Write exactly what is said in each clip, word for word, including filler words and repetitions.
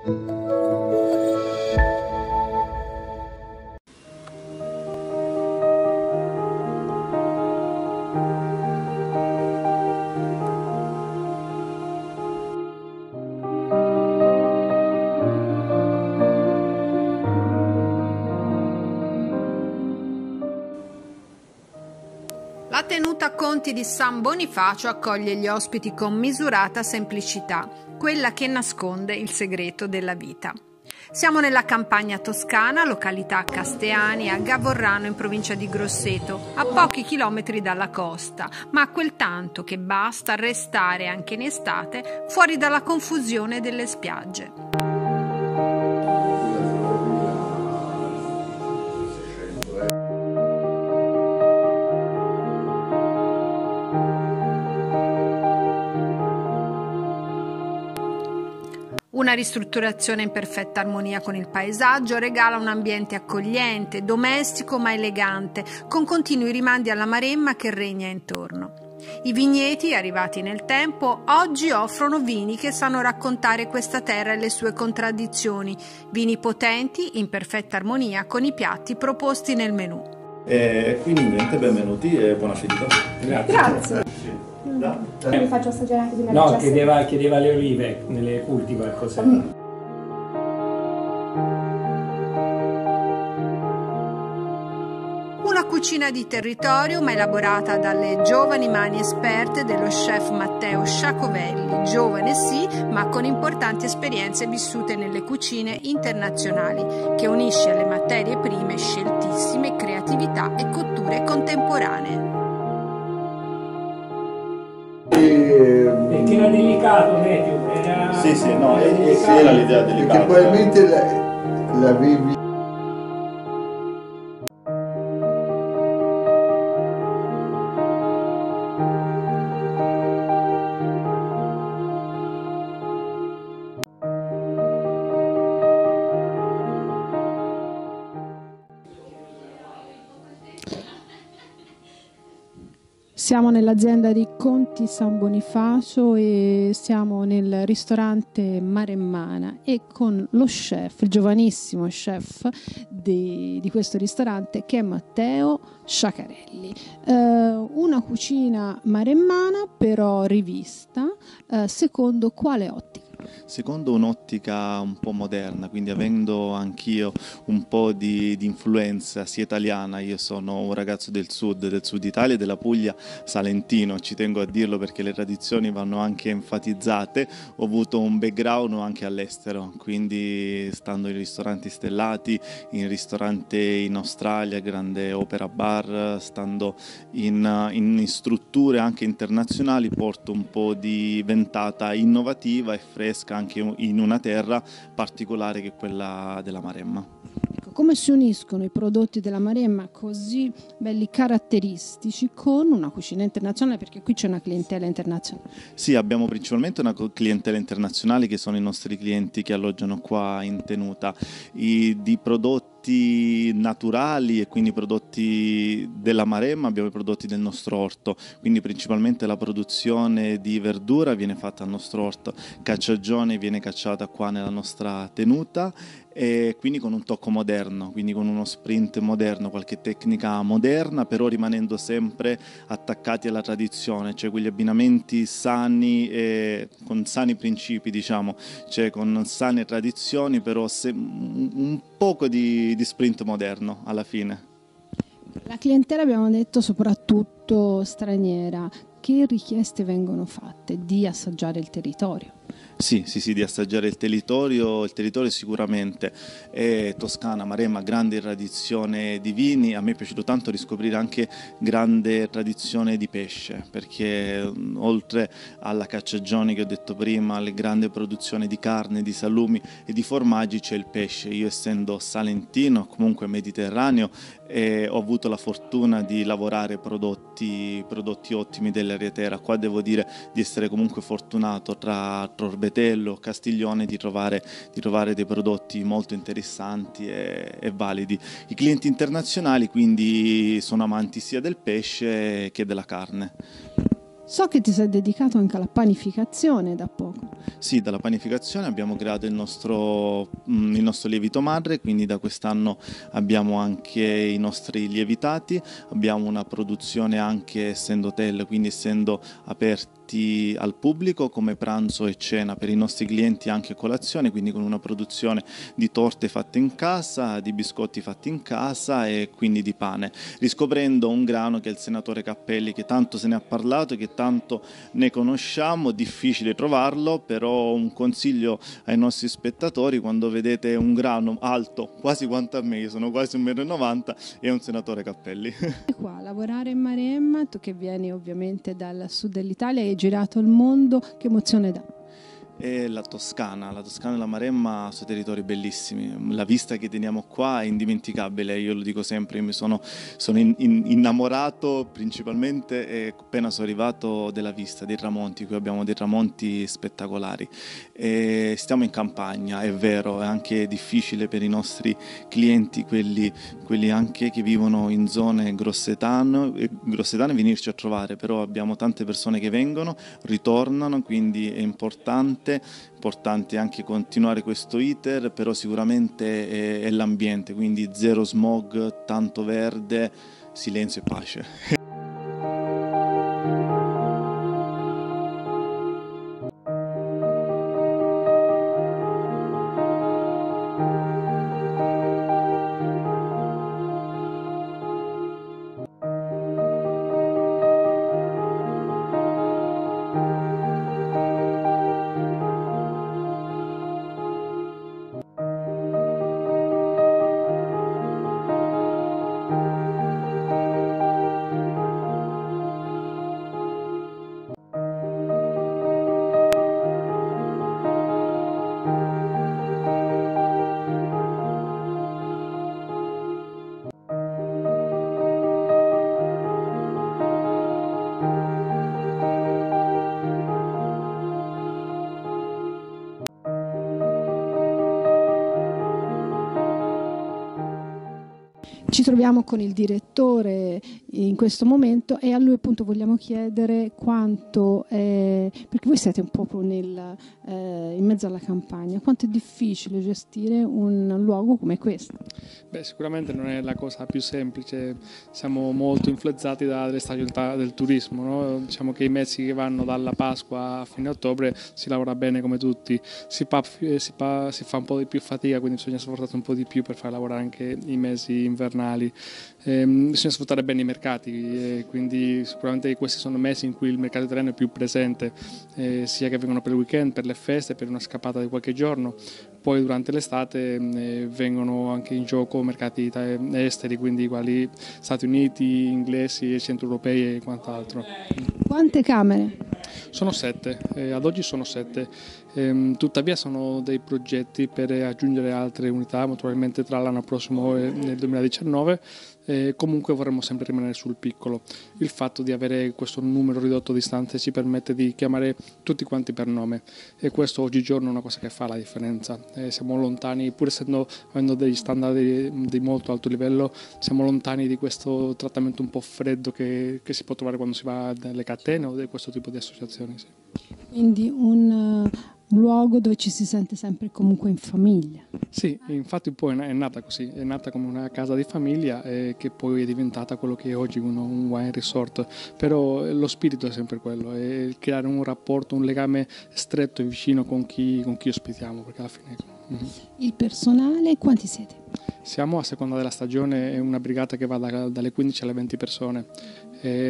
La tenuta Conti di San Bonifacio accoglie gli ospiti con misurata semplicità, quella che nasconde il segreto della vita. Siamo nella campagna toscana, località Casteani, a Gavorrano in provincia di Grosseto, a pochi chilometri dalla costa, ma quel tanto che basta restare anche in estate fuori dalla confusione delle spiagge. Una ristrutturazione in perfetta armonia con il paesaggio regala un ambiente accogliente, domestico ma elegante, con continui rimandi alla Maremma che regna intorno. I vigneti, arrivati nel tempo, oggi offrono vini che sanno raccontare questa terra e le sue contraddizioni, vini potenti in perfetta armonia con i piatti proposti nel menù. E quindi niente, benvenuti e buona finita. Grazie. Grazie. Da. Vi faccio assaggiare anche di No, chiedeva, chiedeva le olive, nelle culti qualcosa. Mm. Una cucina di territorio ma elaborata dalle giovani mani esperte dello chef Matteo Sciacovelli, giovane sì, ma con importanti esperienze vissute nelle cucine internazionali, che unisce alle materie prime sceltissime creatività e cotture contemporanee. Perché era delicato, medio, era... Sì, sì, no, e, sì, era l'idea delicata. Perché probabilmente la, l'avevi... Siamo nell'azienda di Conti San Bonifacio e siamo nel ristorante Maremmana e con lo chef, il giovanissimo chef di, di questo ristorante, che è Matteo Sciacarelli. Eh, una cucina maremmana però rivista, eh, secondo quale ottica? Secondo un'ottica un po' moderna, quindi avendo anch'io un po' di, di influenza sia italiana, io sono un ragazzo del sud, del sud Italia, della Puglia, salentino, ci tengo a dirlo perché le tradizioni vanno anche enfatizzate, ho avuto un background anche all'estero, quindi stando in ristoranti stellati, in ristorante in Australia, grande opera bar, stando in, in strutture anche internazionali, porto un po' di ventata innovativa e fresca anche in una terra particolare che è quella della Maremma. Ecco, come si uniscono i prodotti della Maremma così belli caratteristici con una cucina internazionale, perché qui c'è una clientela internazionale? Sì, abbiamo principalmente una clientela internazionale che sono i nostri clienti che alloggiano qua in tenuta. I, di prodotti naturali e quindi prodotti della Maremma abbiamo i prodotti del nostro orto, quindi principalmente la produzione di verdura viene fatta al nostro orto, cacciagione viene cacciata qua nella nostra tenuta e quindi con un tocco moderno, quindi con uno sprint moderno, qualche tecnica moderna, però rimanendo sempre attaccati alla tradizione, cioè quegli abbinamenti sani e con sani principi, diciamo, cioè con sane tradizioni, però se, un poco di, di sprint moderno alla fine. La clientela, abbiamo detto, soprattutto straniera. Che richieste vengono fatte? Di assaggiare il territorio? Sì, sì, sì, di assaggiare il territorio, il territorio sicuramente è Toscana, Maremma, grande tradizione di vini, a me è piaciuto tanto riscoprire anche grande tradizione di pesce, perché oltre alla cacciagione che ho detto prima, alle grandi produzioni di carne, di salumi e di formaggi c'è il pesce. Io essendo salentino, comunque mediterraneo, e ho avuto la fortuna di lavorare prodotti, prodotti ottimi dell'area terra. Qua devo dire di essere comunque fortunato tra Torbetello, Castiglione di trovare, di trovare dei prodotti molto interessanti e, e validi. I clienti internazionali quindi sono amanti sia del pesce che della carne. So che ti sei dedicato anche alla panificazione da poco. Sì, dalla panificazione abbiamo creato il nostro, mm, il nostro lievito madre, quindi da quest'anno abbiamo anche i nostri lievitati, abbiamo una produzione anche essendo hotel, quindi essendo aperti al pubblico come pranzo e cena per i nostri clienti, anche colazione, quindi con una produzione di torte fatte in casa, di biscotti fatti in casa e quindi di pane, riscoprendo un grano che è il senatore Cappelli, che tanto se ne ha parlato, che tanto ne conosciamo, difficile trovarlo, però un consiglio ai nostri spettatori: quando vedete un grano alto quasi quanto a me, io sono quasi un metro e novanta, è un senatore Cappelli. E qua, lavorare in Maremma, tu che vieni ovviamente dal sud dell'Italia e hai girato il mondo, che emozione dà? E la Toscana, la Toscana e la Maremma sono territori bellissimi, la vista che teniamo qua è indimenticabile, io lo dico sempre, io mi sono, sono in, in, innamorato principalmente e appena sono arrivato della vista, dei tramonti, qui abbiamo dei tramonti spettacolari. E stiamo in campagna, è vero, è anche difficile per i nostri clienti, quelli, quelli anche che vivono in zone grossetane, grossetane venirci a trovare, però abbiamo tante persone che vengono, ritornano, quindi è importante. Importante anche continuare questo iter, però sicuramente è, è l'ambiente, quindi zero smog, tanto verde, silenzio e pace. Ci troviamo con il direttore in questo momento e a lui appunto vogliamo chiedere quanto, è, perché voi siete un po' nel, eh, in mezzo alla campagna, quanto è difficile gestire un luogo come questo? Beh, sicuramente non è la cosa più semplice, siamo molto influenzati dalle stagionalità del turismo, no? Diciamo che i mesi che vanno dalla Pasqua a fine ottobre si lavora bene come tutti, si fa, si fa, si fa un po' di più fatica, quindi bisogna sforzarsi un po' di più per far lavorare anche i mesi invernali. Eh, bisogna sfruttare bene i mercati, eh, quindi sicuramente questi sono mesi in cui il mercato italiano è più presente, eh, sia che vengono per il weekend, per le feste, per una scappata di qualche giorno. Poi durante l'estate eh, vengono anche in gioco mercati esteri, quindi quali Stati Uniti, inglesi, centroeuropei e quant'altro. Quante camere? Sono sette, eh, ad oggi sono sette, ehm, tuttavia sono dei progetti per aggiungere altre unità, naturalmente tra l'anno prossimo e nel duemiladiciannove. Eh, comunque vorremmo sempre rimanere sul piccolo. Il fatto di avere questo numero ridotto di stanze ci permette di chiamare tutti quanti per nome e questo oggigiorno è una cosa che fa la differenza. Eh, siamo lontani, pur essendo avendo degli standard di, di molto alto livello, siamo lontani di questo trattamento un po' freddo che, che si può trovare quando si va nelle catene o di questo tipo di associazioni. Sì. Quindi un uh, luogo dove ci si sente sempre comunque in famiglia. Sì, infatti poi è nata così, è nata come una casa di famiglia eh, che poi è diventata quello che è oggi uno, un wine resort, però lo spirito è sempre quello, è creare un rapporto, un legame stretto e vicino con chi, con chi ospitiamo, perché alla fine... Mm-hmm. Il personale, quanti siete? Siamo a seconda della stagione, è una brigata che va da, dalle quindici alle venti persone. È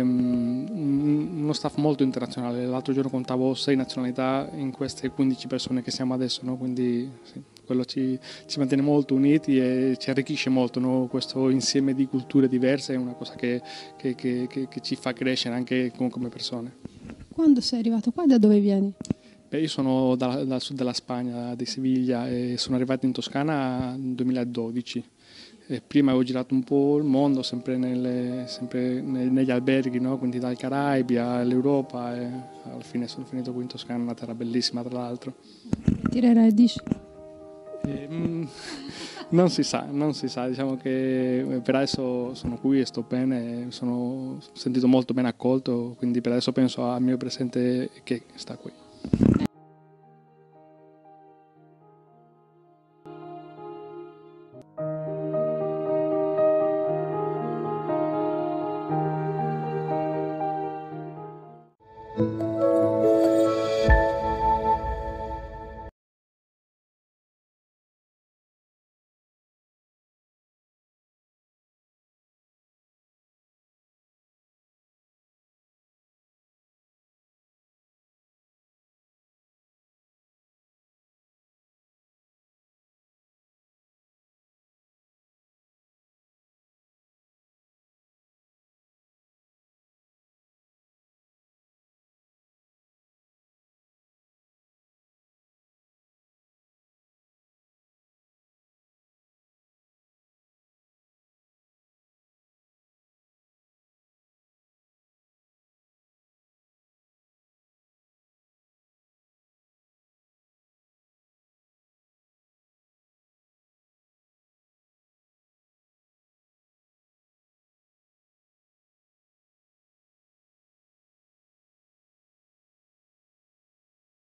um, uno staff molto internazionale, l'altro giorno contavo sei nazionalità in queste quindici persone che siamo adesso, no? Quindi sì, quello ci, ci mantiene molto uniti e ci arricchisce molto, no? Questo insieme di culture diverse è una cosa che, che, che, che, che ci fa crescere anche come persone. Quando sei arrivato qua, da dove vieni? Beh, io sono da, dal sud della Spagna, di Siviglia, e sono arrivato in Toscana nel duemiladodici. E prima avevo girato un po' il mondo, sempre, nelle, sempre negli alberghi, no? Quindi dai Caraibi all'Europa, e alla fine sono finito qui in Toscana, una terra bellissima tra l'altro. Tirerei dici? Eh, Non si sa, non si sa, diciamo che per adesso sono qui e sto bene, sono sentito molto ben accolto, quindi per adesso penso al mio presente che sta qui.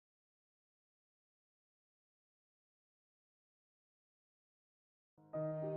Thank you.